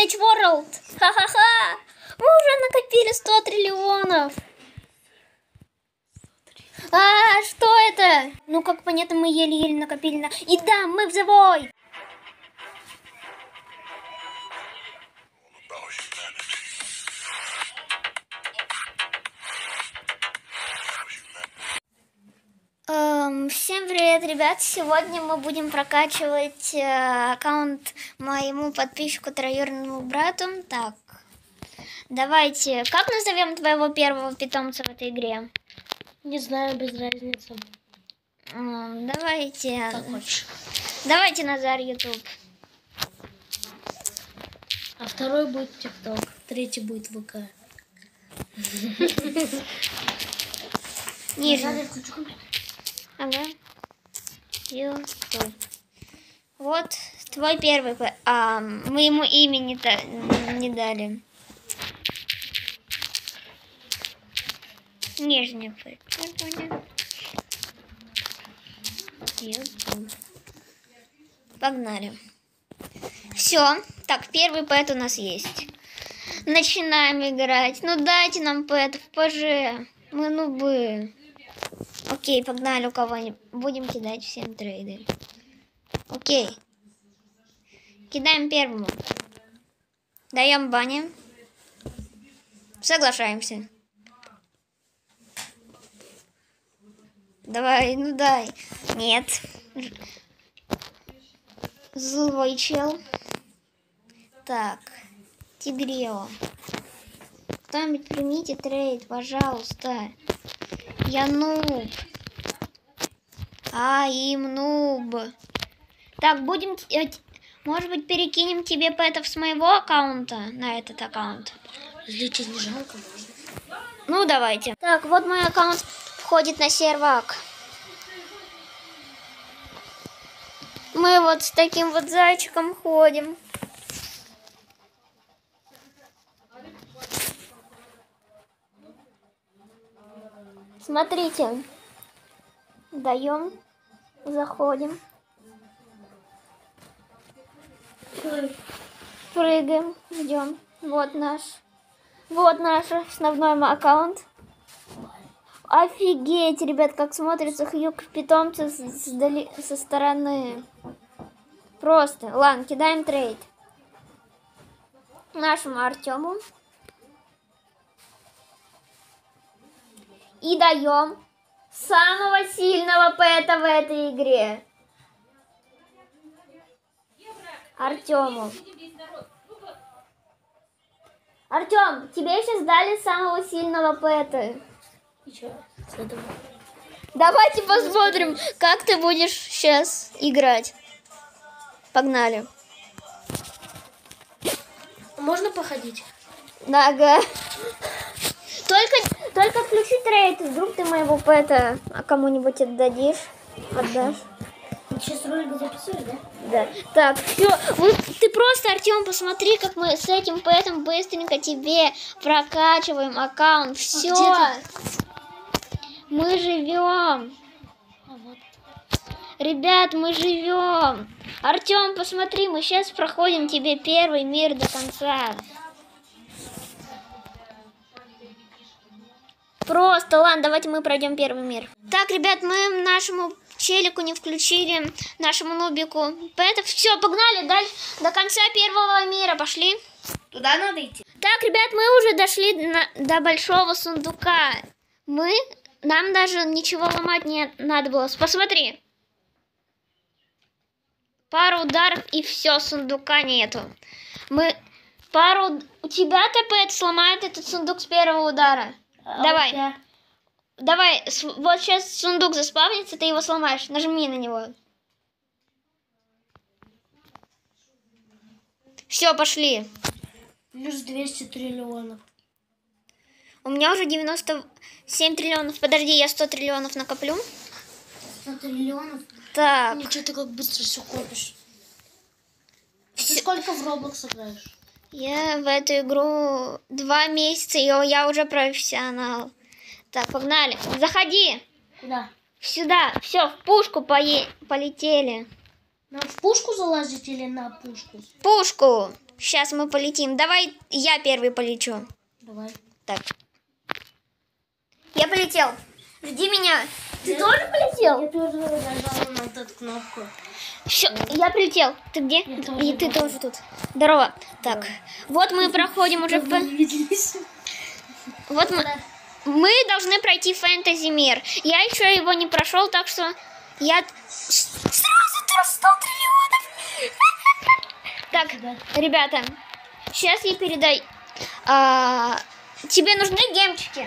Stage World. Ха-ха-ха. Мы уже накопили 100 триллионов. А, что это? Ну, как понятно, мы еле-еле накопили на... И да, мы в The Void. Всем привет, ребят! Сегодня мы будем прокачивать аккаунт моему подписчику троюродному брату. Так, давайте, как назовем твоего первого питомца в этой игре? Не знаю, без разницы. Давайте. Как хочешь. Давайте Назар YouTube. А второй будет ТикТок, третий будет ВК. Нижний. Ага. YouTube. Вот твой первый. Мы ему имя не дали. Нижний. YouTube. Погнали. Все. Так, первый пэт у нас есть. Начинаем играть. Ну дайте нам пэт в ПЖ. Мы нубы. Окей, погнали, у кого-нибудь. Будем кидать всем трейды. Окей. Кидаем первому. Даем бане. Соглашаемся. Давай, ну дай. Нет. Злой чел. Так. Тигрео. Кто-нибудь примите трейд, пожалуйста. Я нуб. Им нуб. Так, будем... Может быть, перекинем тебе пэтов с моего аккаунта на этот аккаунт? Излечить не жалко, можно. Ну, давайте. Так, вот мой аккаунт входит на сервак. Мы вот с таким вот зайчиком ходим. Смотрите. Даем. Заходим. Прыгаем. Ждем. Вот наш основной аккаунт. Офигеть, ребят, как смотрится хьюк питомца со стороны. Просто. Ладно, кидаем трейд. Нашему Артему. И даем самого сильного пэта в этой игре. Артему. Артем, тебе сейчас дали самого сильного пэта. И что с этого? Давайте посмотрим, как ты будешь сейчас играть. Погнали. Можно походить? Ага. Только включи трейд, вдруг ты моего пэта кому-нибудь отдашь. Ты сейчас ролик записываешь, да? Да. Так, все. Ты просто, Артем, посмотри, как мы с этим пэтом быстренько тебе прокачиваем аккаунт. Все. Мы живем. Вот. Ребят, мы живем. Артем, посмотри, мы сейчас проходим тебе первый мир до конца. Просто, ладно, давайте мы пройдем первый мир. Так, ребят, мы нашему челику не включили, нашему нубику. Поэтому все, погнали дальше до конца первого мира, пошли. Туда надо идти? Так, ребят, мы уже дошли до большого сундука. Нам даже ничего ломать не надо было. Посмотри. Пару ударов и все, сундука нету. У тебя ТП сломает этот сундук с первого удара. Давай. Давай, вот сейчас сундук заспавнится, ты его сломаешь. Нажми на него. Все, пошли. Плюс 200 триллионов. У меня уже 97 триллионов. Подожди, я 100 триллионов накоплю. 100 триллионов? Так. Ничего, ты как быстро все копишь. Ты сколько в Roblox играешь? Я в эту игру 2 месяца, и я уже профессионал. Так, погнали. Заходи. Куда? Сюда. Все, в пушку полетели. Нам в пушку залазить или на пушку? В пушку. Сейчас мы полетим. Давай я первый полечу. Давай. Так. Я полетел. Жди меня. Ты тоже полетел? Я тоже нажала на эту кнопку. Все, я прилетел. Ты где? И ты тоже тут. Здорово. Так, вот мы проходим уже... Вот мы должны пройти фэнтези мир. Я еще его не прошел, так что я... Сразу 100 триллионов! Так, ребята, сейчас я передаю... тебе нужны гемчики?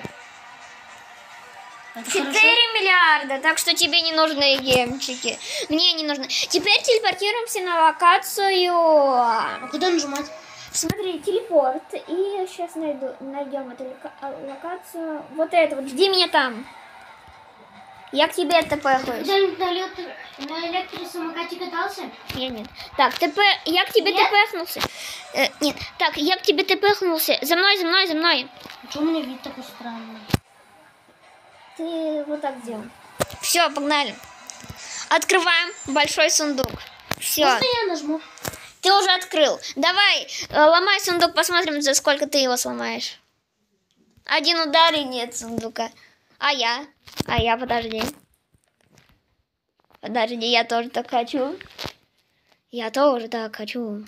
4 миллиарда, так что тебе не нужны гемчики. Мне не нужны. Теперь телепортируемся на локацию. А куда нажимать? Смотри, телепорт. И сейчас найдем эту локацию. Вот это вот. Жди меня там. Я к тебе тпхаюсь. На электросамокате катался? Я нет. Так, я к тебе тпхнулся. Нет. Так, я к тебе тпхнулся. За мной, за мной, за мной. Почему у меня вид такой странный? Ты вот так сделал. Все, погнали. Открываем большой сундук. Все. Можно я нажму? Ты уже открыл. Давай, ломай сундук, посмотрим, за сколько ты его сломаешь. Один удар и нет сундука. А я, подожди. Подожди, я тоже так хочу. Я тоже так хочу.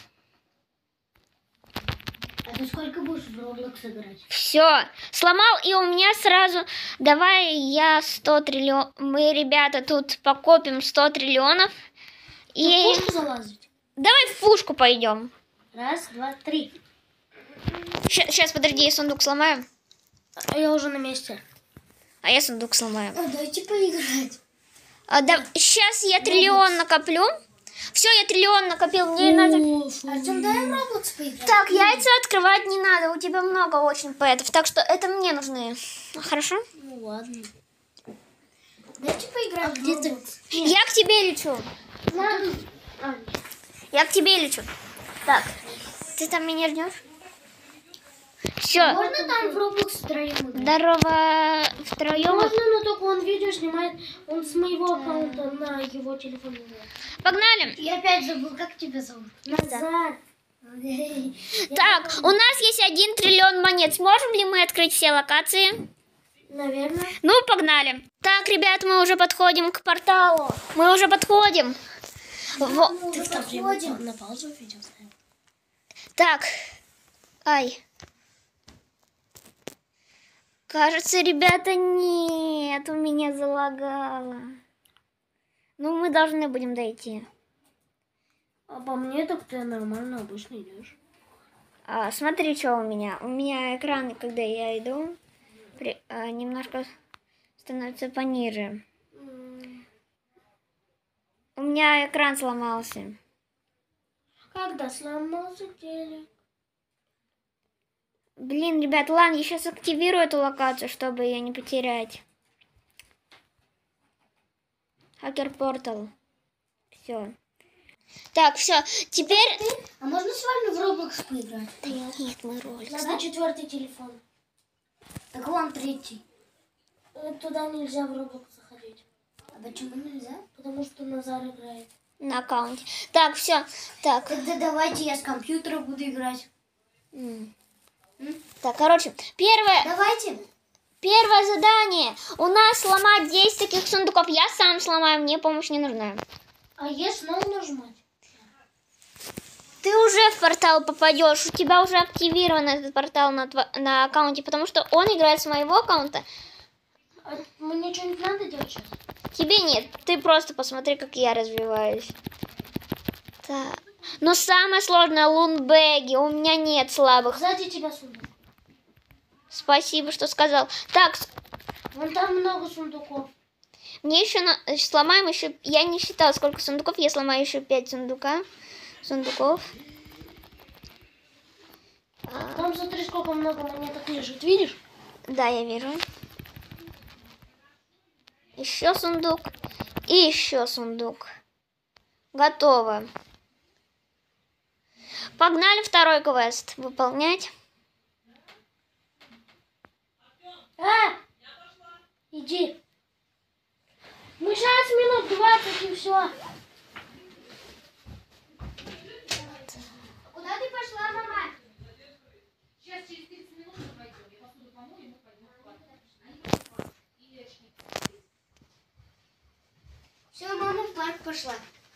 А ты сколько будешь в Roblox играть? Все, сломал, и у меня сразу... Давай я 100 триллионов... Мы, ребята, тут покопим 100 триллионов. И... В пушку залазить? Давай в пушку пойдем. 1, 2, 3. Сейчас, подожди, я сундук сломаю. А я уже на месте. А я сундук сломаю. А дайте поиграть. Сейчас я триллион накоплю. Все, я триллион накопил. Мне надо... Артем, дай в Roblox поиграть. Так, яйца открывать не надо. У тебя много очень пэтов. Так что это мне нужны. Хорошо? Ну ладно. Дайте поиграть в Roblox. Я к тебе лечу. Надо. Я к тебе лечу. Так, ты там меня ждешь? Все. Можно там в Roblox втроем играть? Здорово. Втроем. Можно, но только он видео снимает. Он с моего аккаунта на его телефон играет. Погнали. Я опять забыл, как тебя зовут? Назар. Так, у нас есть 1 триллион монет. Сможем ли мы открыть все локации? Наверное. Ну, погнали. Так, ребят, мы уже подходим к порталу. Мы уже подходим. Ты в то время на паузу видео ставил? Так. Ай. Кажется, ребята, нет. У меня залагало. Ну, мы должны будем дойти. А по мне так ты нормально, обычно идешь. Смотри, что у меня. У меня экран, когда я иду, немножко становится пониже. У меня экран сломался. Когда сломался телек? Блин, ребят, ладно, я сейчас активирую эту локацию, чтобы ее не потерять. Хакер портал. Все. Так, все. Теперь... А можно с вами в Roblox поиграть? Да нет, мы ролик. Надо 4-й телефон. Так вон 3-й. Туда нельзя в Roblox заходить. А почему нельзя? Потому что Назар играет. На аккаунте. Так, все. Так. Тогда давайте я с компьютера буду играть. Так, короче, первое задание. У нас сломать 10 таких сундуков. Я сам сломаю, мне помощь не нужна. А я снова нажимать? Ты уже в портал попадешь. У тебя уже активирован этот портал на аккаунте, потому что он играет с моего аккаунта. А мне что-нибудь надо делать сейчас? Тебе нет. Ты просто посмотри, как я развиваюсь. Так. Но самое сложное лунбэги. У меня нет слабых. Сзади тебя сундук. Спасибо, что сказал. Так, Вон там много сундуков. мне еще сломаем еще. Я не считала, сколько сундуков. Я сломаю еще 5 сундуков. Там смотри, сколько много монеток лежит. Видишь? Да, я вижу. Еще сундук. И еще сундук. Готово. Погнали второй квест выполнять. Иди. Мы сейчас минут 20 и все. Куда Куда ты пошла, мама? Сейчас через 30 минут мы пойдем. Я посуду помою, и мы пойдем в квартиру. Все, мама в парк пошла.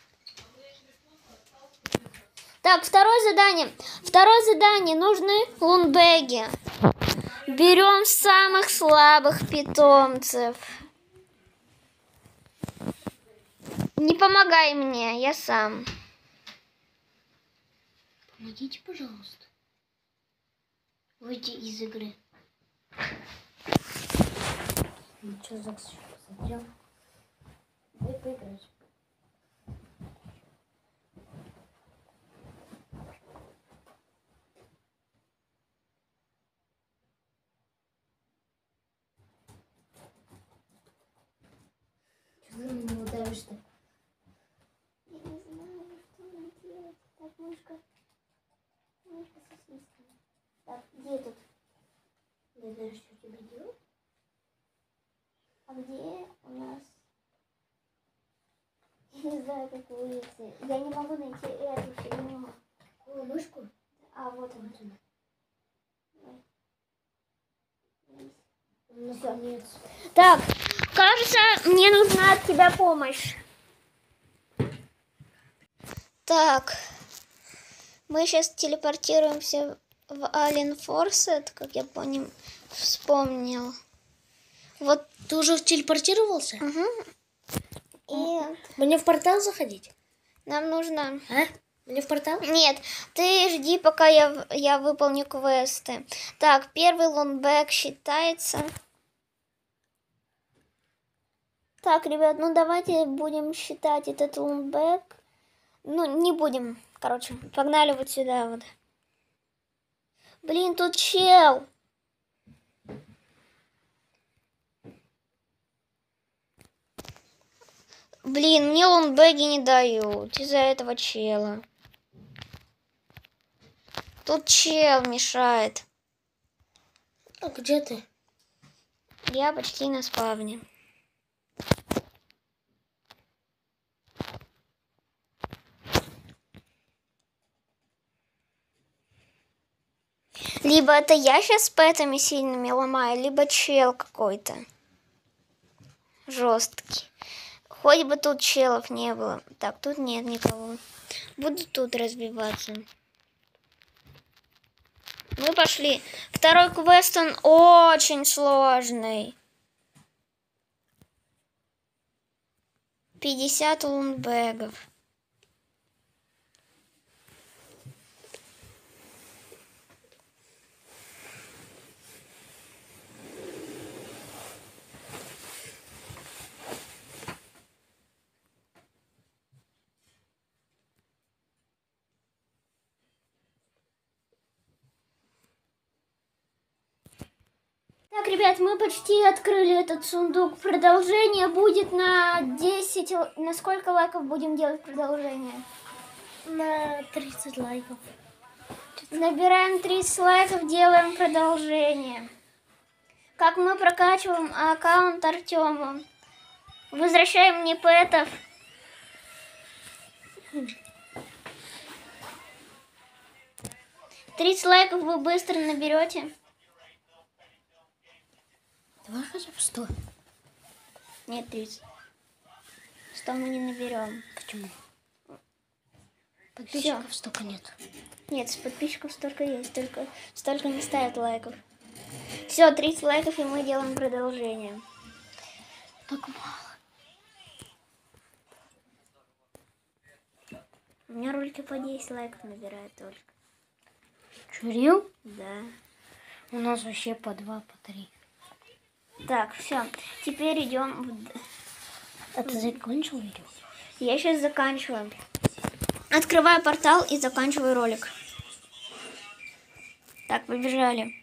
Так, второе задание. Второе задание. Нужны лунбеги. Берем самых слабых питомцев. Не помогай мне, я сам. Помогите, пожалуйста. Выйти из игры. Ничего, Закс еще посмотрел. Дай поиграть. Что ты на него давишь-то? Я не знаю, что мне делать. Так, мышка. Мышка сосиска. Так, где тут? Не знаешь, что тебе делать? А где у нас? Я не знаю, как выйти. Я не могу найти эту фигню. О, мышку? А, вот она. Наконец. Так, кажется, мне нужна от тебя помощь. Так, мы сейчас телепортируемся в Alien Force, как я понял, вспомнил. Вот. Ты уже телепортировался? Угу. И Мне в портал заходить? нам нужно... А? Мне в портал? Нет, ты жди, пока я выполню квесты. Так, первый лунбэк считается. Так, ребят, ну давайте будем считать этот лунбэк. Ну, не будем, короче. Погнали вот сюда вот. Блин, тут чел. Блин, мне лунбэги не дают из-за этого чела. Тут чел мешает. А где ты? Я почти на спавне. Либо это я сейчас с пэтами сильными ломаю, либо чел какой-то жесткий. Хоть бы тут челов не было. Так, тут нет никого. Буду тут разбиваться. Мы пошли. Второй квест, он очень сложный. 50 лунбэгов. Так, ребят, мы почти открыли этот сундук. Продолжение будет на 10... На сколько лайков будем делать продолжение? На 30 лайков. Набираем 30 лайков, делаем продолжение. Как мы прокачиваем аккаунт Артема. Возвращаем мне пэтов. «30 лайков вы быстро наберете. Давай хотя бы 100. Нет, 30. 100 мы не наберем. Почему? Подписчиков столько нет. Нет, с подписчиков столько есть, только столько не ставят лайков. Все, 30 лайков, и мы делаем продолжение. Так мало. У меня ролики по 10 лайков набирают только. Чурил? Да. У нас вообще по 2, по 3. Так, все. Теперь идем. А ты закончил видео? Я сейчас заканчиваю. Открываю портал и заканчиваю ролик. Так, побежали.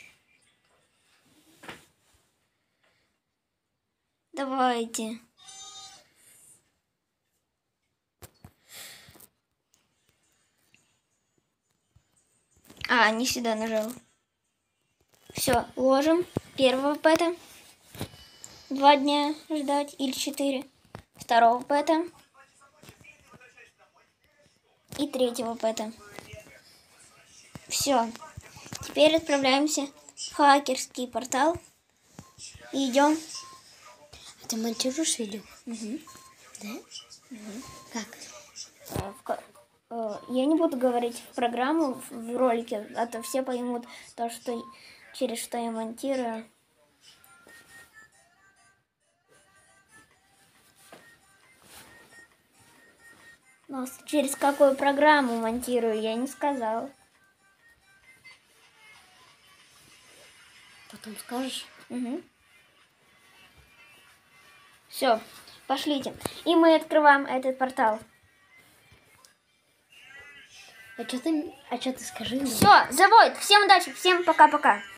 Давайте. А, не сюда нажал. Все, ложим первого пэта. 2 дня ждать или 4. Второго пэта. И третьего пэта. Все. Теперь отправляемся в хакерский портал. И идем. А ты монтируешь видео? Мгм. Да? Как? Я не буду говорить в программу, в ролике, а то все поймут то, что через что я монтирую. Но через какую программу монтирую, я не сказала. Потом скажешь? Все, пошлите. И мы открываем этот портал. А что ты скажи мне? Все, завод. Всем удачи, всем пока-пока.